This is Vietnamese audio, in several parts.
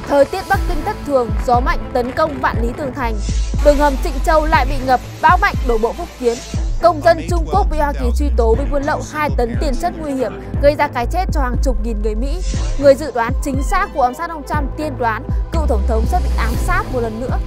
Thời tiết Bắc Kinh thất thường, gió mạnh tấn công Vạn Lý Tường Thành. Đường hầm Trịnh Châu lại bị ngập, bão mạnh đổ bộ Phúc Kiến. Công dân Trung Quốc bị Hoa Kỳ truy tố vì buôn lậu 2 tấn tiền chất nguy hiểm, gây ra cái chết cho hàng chục nghìn người Mỹ. Người dự đoán chính xác vụ ám sát ông Trump tiên đoán cựu tổng thống sẽ bị ám sát một lần nữa.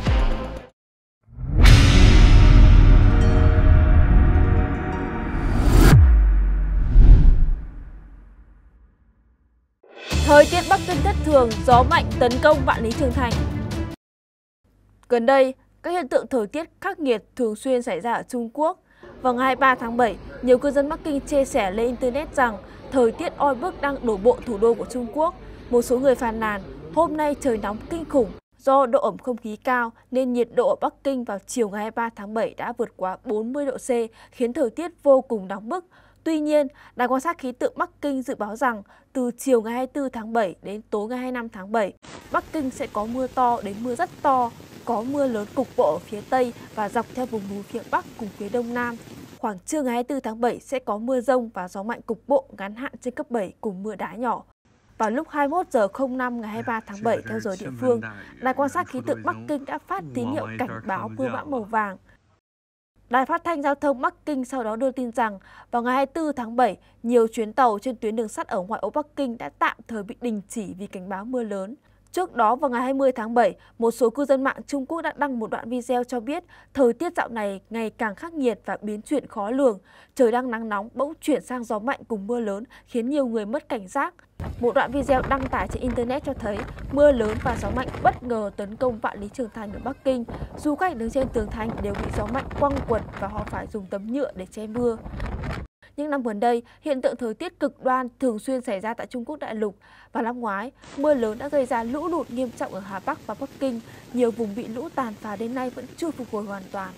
Thời tiết Bắc Kinh thất thường, gió mạnh tấn công Vạn Lý Tường Thành. Gần đây, các hiện tượng thời tiết khắc nghiệt thường xuyên xảy ra ở Trung Quốc. Vào ngày 23 tháng 7, nhiều cư dân Bắc Kinh chia sẻ lên Internet rằng thời tiết oi bức đang đổ bộ thủ đô của Trung Quốc. Một số người phàn nàn, hôm nay trời nóng kinh khủng. Do độ ẩm không khí cao nên nhiệt độ ở Bắc Kinh vào chiều ngày 23 tháng 7 đã vượt quá 40 độ C, khiến thời tiết vô cùng nóng bức. Tuy nhiên, Đài quan sát khí tượng Bắc Kinh dự báo rằng từ chiều ngày 24 tháng 7 đến tối ngày 25 tháng 7, Bắc Kinh sẽ có mưa to đến mưa rất to, có mưa lớn cục bộ ở phía Tây và dọc theo vùng núi phía Bắc cùng phía Đông Nam. Khoảng trưa ngày 24 tháng 7 sẽ có mưa rông và gió mạnh cục bộ ngắn hạn trên cấp 7 cùng mưa đá nhỏ. Vào lúc 21 giờ 05 ngày 23 tháng 7 theo giờ địa phương, Đài quan sát khí tượng Bắc Kinh đã phát tín hiệu cảnh báo mưa bão màu vàng. Đài phát thanh giao thông Bắc Kinh sau đó đưa tin rằng vào ngày 24 tháng 7, nhiều chuyến tàu trên tuyến đường sắt ở ngoại ô Bắc Kinh đã tạm thời bị đình chỉ vì cảnh báo mưa lớn. Trước đó vào ngày 20 tháng 7, một số cư dân mạng Trung Quốc đã đăng một đoạn video cho biết thời tiết dạo này ngày càng khắc nghiệt và biến chuyển khó lường. Trời đang nắng nóng bỗng chuyển sang gió mạnh cùng mưa lớn khiến nhiều người mất cảnh giác. Một đoạn video đăng tải trên Internet cho thấy mưa lớn và gió mạnh bất ngờ tấn công Vạn Lý Tường Thành ở Bắc Kinh. Du khách đứng trên tường thành đều bị gió mạnh quăng quật và họ phải dùng tấm nhựa để che mưa. Những năm gần đây, hiện tượng thời tiết cực đoan thường xuyên xảy ra tại Trung Quốc đại lục. Vào năm ngoái, mưa lớn đã gây ra lũ lụt nghiêm trọng ở Hà Bắc và Bắc Kinh. Nhiều vùng bị lũ tàn phá đến nay vẫn chưa phục hồi hoàn toàn.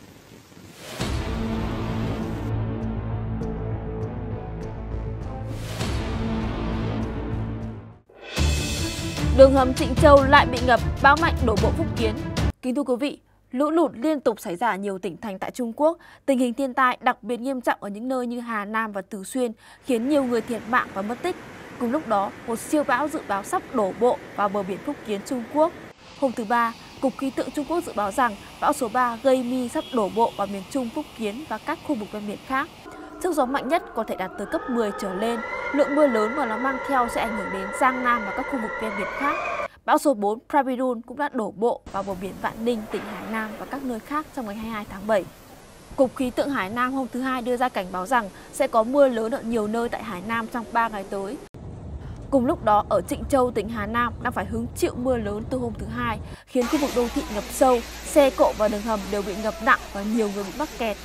Đường hầm Trịnh Châu lại bị ngập, bão mạnh đổ bộ Phúc Kiến. Kính thưa quý vị, lũ lụt liên tục xảy ra ở nhiều tỉnh thành tại Trung Quốc. Tình hình thiên tai đặc biệt nghiêm trọng ở những nơi như Hà Nam và Từ Xuyên khiến nhiều người thiệt mạng và mất tích. Cùng lúc đó, một siêu bão dự báo sắp đổ bộ vào bờ biển Phúc Kiến, Trung Quốc. Hôm thứ Ba, Cục Khí tượng Trung Quốc dự báo rằng bão số 3 gây mi sắp đổ bộ vào miền Trung, Phúc Kiến và các khu vực ven biển khác. Sức gió mạnh nhất có thể đạt tới cấp 10 trở lên. Lượng mưa lớn mà nó mang theo sẽ ảnh hưởng đến Giang Nam và các khu vực ven biển khác. Bão số 4 Pravidun cũng đã đổ bộ vào bờ biển Vạn Ninh, tỉnh Hải Nam và các nơi khác trong ngày 22 tháng 7. Cục Khí tượng Hải Nam hôm thứ Hai đưa ra cảnh báo rằng sẽ có mưa lớn ở nhiều nơi tại Hải Nam trong 3 ngày tới. Cùng lúc đó, ở Trịnh Châu, tỉnh Hà Nam đang phải hứng chịu mưa lớn từ hôm thứ Hai, khiến khu vực đô thị ngập sâu, xe cộ và đường hầm đều bị ngập nặng và nhiều người bị mắc kẹt.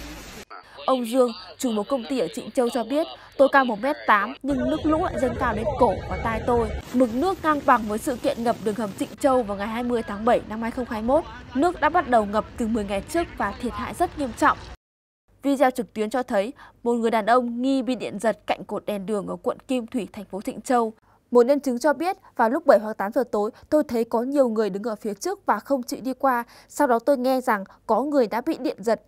Ông Dương, chủ một công ty ở Trịnh Châu cho biết, tôi cao 1m8 nhưng nước lũ lại dâng cao đến cổ và tai tôi. Mực nước ngang bằng với sự kiện ngập đường hầm Trịnh Châu vào ngày 20 tháng 7 năm 2021. Nước đã bắt đầu ngập từ 10 ngày trước và thiệt hại rất nghiêm trọng. Video trực tuyến cho thấy một người đàn ông nghi bị điện giật cạnh cột đèn đường ở quận Kim Thủy, thành phố Trịnh Châu. Một nhân chứng cho biết vào lúc 7 hoặc 8 giờ tối, tôi thấy có nhiều người đứng ở phía trước và không chịu đi qua. Sau đó tôi nghe rằng có người đã bị điện giật.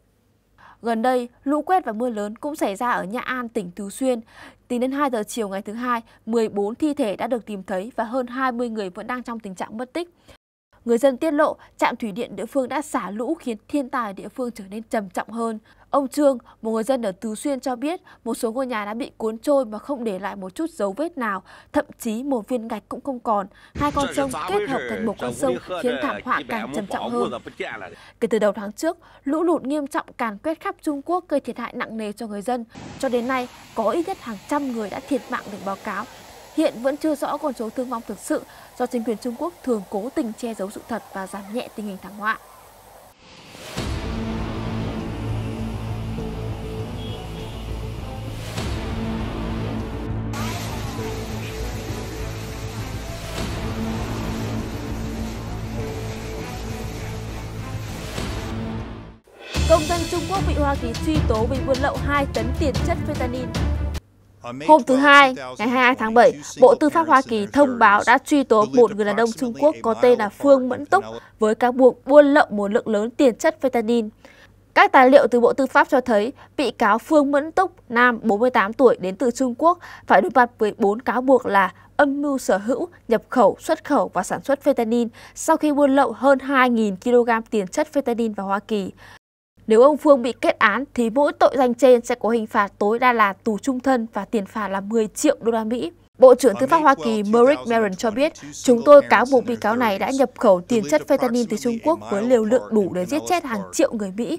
Gần đây, lũ quét và mưa lớn cũng xảy ra ở Nhã An, tỉnh Từ Xuyên. Tính đến 2 giờ chiều ngày thứ Hai, 14 thi thể đã được tìm thấy và hơn 20 người vẫn đang trong tình trạng mất tích. Người dân tiết lộ trạm thủy điện địa phương đã xả lũ khiến thiên tai ở địa phương trở nên trầm trọng hơn. Ông Trương, một người dân ở Từ Xuyên cho biết một số ngôi nhà đã bị cuốn trôi mà không để lại một chút dấu vết nào, thậm chí một viên gạch cũng không còn. Hai con sông kết hợp thành một con sông khiến thảm họa càng trầm trọng hơn. Kể từ đầu tháng trước, lũ lụt nghiêm trọng càn quét khắp Trung Quốc gây thiệt hại nặng nề cho người dân. Cho đến nay, có ít nhất hàng trăm người đã thiệt mạng được báo cáo. Hiện vẫn chưa rõ con số thương vong thực sự do chính quyền Trung Quốc thường cố tình che giấu sự thật và giảm nhẹ tình hình thảm họa. Công dân Trung Quốc bị Hoa Kỳ truy tố vì buôn lậu 2 tấn tiền chất fentanyl. Hôm thứ Hai, ngày 22 tháng 7, Bộ Tư pháp Hoa Kỳ thông báo đã truy tố một người đàn ông Trung Quốc có tên là Phương Mẫn Túc với cáo buộc buôn lậu một lượng lớn tiền chất fentanyl. Các tài liệu từ Bộ Tư pháp cho thấy bị cáo Phương Mẫn Túc, nam 48 tuổi đến từ Trung Quốc, phải đối mặt với 4 cáo buộc là âm mưu sở hữu, nhập khẩu, xuất khẩu và sản xuất fentanyl sau khi buôn lậu hơn 2.000 kg tiền chất fentanyl vào Hoa Kỳ. Nếu ông Phương bị kết án thì mỗi tội danh trên sẽ có hình phạt tối đa là tù chung thân và tiền phạt là 10 triệu đô la Mỹ. Bộ trưởng Tư pháp Hoa Kỳ Merrick Garland cho biết, chúng tôi cáo buộc bị cáo này đã nhập khẩu tiền chất fentanyl từ Trung Quốc với liều lượng đủ để giết chết hàng triệu người Mỹ.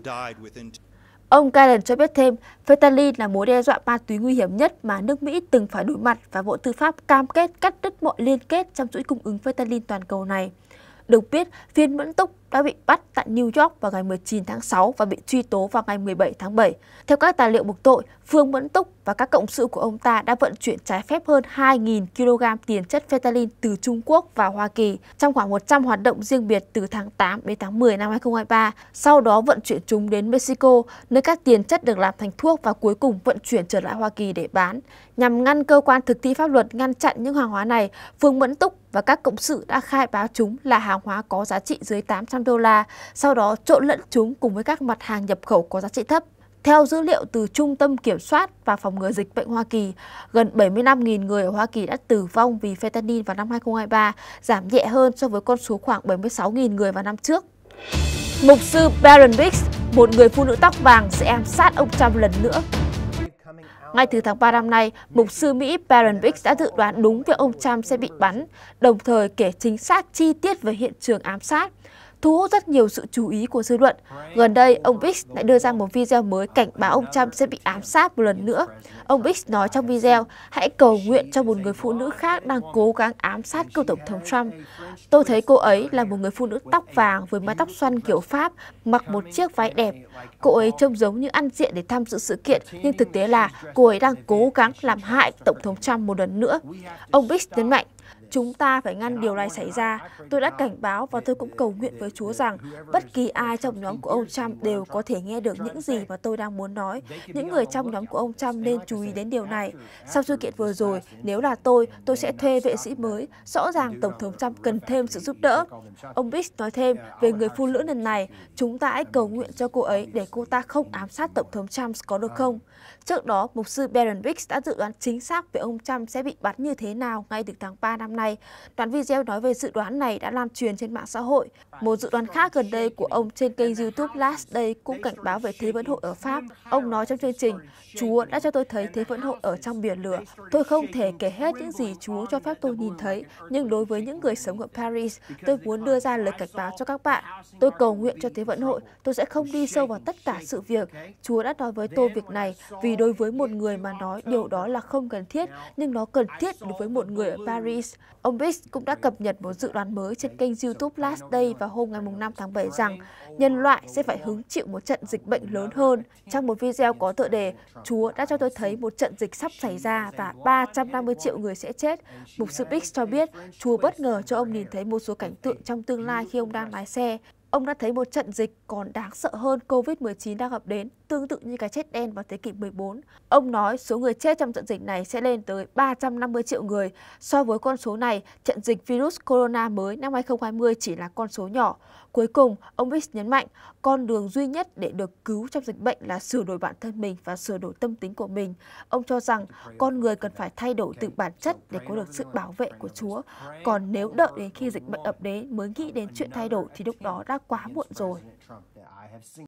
Ông Garland cho biết thêm, fentanyl là mối đe dọa ma túy nguy hiểm nhất mà nước Mỹ từng phải đối mặt và Bộ Tư pháp cam kết cắt đứt mọi liên kết trong chuỗi cung ứng fentanyl toàn cầu này. Được biết, Phiên Mẫn Túc đã bị bắt tại New York vào ngày 19 tháng 6 và bị truy tố vào ngày 17 tháng 7. Theo các tài liệu buộc tội, Phương Mẫn Túc và các cộng sự của ông ta đã vận chuyển trái phép hơn 2.000 kg tiền chất fentanyl từ Trung Quốc vào Hoa Kỳ trong khoảng 100 hoạt động riêng biệt từ tháng 8 đến tháng 10 năm 2023, sau đó vận chuyển chúng đến Mexico, nơi các tiền chất được làm thành thuốc và cuối cùng vận chuyển trở lại Hoa Kỳ để bán. Nhằm ngăn cơ quan thực thi pháp luật ngăn chặn những hàng hóa này, Phương Mẫn Túc và các cộng sự đã khai báo chúng là hàng hóa có giá trị dưới 800 đô la, sau đó trộn lẫn chúng cùng với các mặt hàng nhập khẩu có giá trị thấp. Theo dữ liệu từ Trung tâm Kiểm soát và Phòng ngừa Dịch bệnh Hoa Kỳ, gần 75.000 người ở Hoa Kỳ đã tử vong vì fentanyl vào năm 2023, giảm nhẹ hơn so với con số khoảng 76.000 người vào năm trước. Mục sư Barron Biggs, một người phụ nữ tóc vàng sẽ ám sát ông Trump lần nữa. Ngay từ tháng 3 năm nay, mục sư Mỹ Barron Biggs đã dự đoán đúng việc ông Trump sẽ bị bắn, đồng thời kể chính xác chi tiết về hiện trường ám sát, thu hút rất nhiều sự chú ý của dư luận. Gần đây, ông Biggs lại đưa ra một video mới cảnh báo ông Trump sẽ bị ám sát một lần nữa. Ông Biggs nói trong video, hãy cầu nguyện cho một người phụ nữ khác đang cố gắng ám sát cựu Tổng thống Trump. Tôi thấy cô ấy là một người phụ nữ tóc vàng với mái tóc xoăn kiểu Pháp, mặc một chiếc váy đẹp. Cô ấy trông giống như ăn diện để tham dự sự kiện, nhưng thực tế là cô ấy đang cố gắng làm hại Tổng thống Trump một lần nữa. Ông Biggs nhấn mạnh, chúng ta phải ngăn điều này xảy ra. Tôi đã cảnh báo và tôi cũng cầu nguyện với Chúa rằng bất kỳ ai trong nhóm của ông Trump đều có thể nghe được những gì mà tôi đang muốn nói. Những người trong nhóm của ông Trump nên chú ý đến điều này. Sau sự kiện vừa rồi, nếu là tôi sẽ thuê vệ sĩ mới. Rõ ràng Tổng thống Trump cần thêm sự giúp đỡ. Ông Biggs nói thêm về người phụ nữ lần này, chúng ta hãy cầu nguyện cho cô ấy để cô ta không ám sát Tổng thống Trump có được không? Trước đó, mục sư Barron Biggs đã dự đoán chính xác về ông Trump sẽ bị bắn như thế nào ngay từ tháng 3 năm nay. Đoạn video nói về dự đoán này đã lan truyền trên mạng xã hội. Một dự đoán khác gần đây của ông trên kênh YouTube Last Day cũng cảnh báo về Thế vận hội ở Pháp. Ông nói trong chương trình, Chúa đã cho tôi thấy Thế vận hội ở trong biển lửa. Tôi không thể kể hết những gì Chúa cho phép tôi nhìn thấy, nhưng đối với những người sống ở Paris, tôi muốn đưa ra lời cảnh báo cho các bạn. Tôi cầu nguyện cho Thế vận hội, tôi sẽ không đi sâu vào tất cả sự việc. Chúa đã nói với tôi việc này vì đối với một người mà nói điều đó là không cần thiết, nhưng nó cần thiết đối với một người ở Paris. Ông Biggs cũng đã cập nhật một dự đoán mới trên kênh YouTube Last Day vào hôm ngày 5 tháng 7 rằng nhân loại sẽ phải hứng chịu một trận dịch bệnh lớn hơn. Trong một video có tựa đề, Chúa đã cho tôi thấy một trận dịch sắp xảy ra và 350 triệu người sẽ chết. Mục sư Biggs cho biết Chúa bất ngờ cho ông nhìn thấy một số cảnh tượng trong tương lai khi ông đang lái xe. Ông đã thấy một trận dịch còn đáng sợ hơn Covid-19 đang ập đến, tương tự như cái chết đen vào thế kỷ 14. Ông nói số người chết trong trận dịch này sẽ lên tới 350 triệu người. So với con số này, trận dịch virus corona mới năm 2020 chỉ là con số nhỏ. Cuối cùng, ông Biggs nhấn mạnh, con đường duy nhất để được cứu trong dịch bệnh là sửa đổi bản thân mình và sửa đổi tâm tính của mình. Ông cho rằng con người cần phải thay đổi từ bản chất để có được sự bảo vệ của Chúa. Còn nếu đợi đến khi dịch bệnh ập đến mới nghĩ đến chuyện thay đổi thì lúc đó đã quá muộn rồi.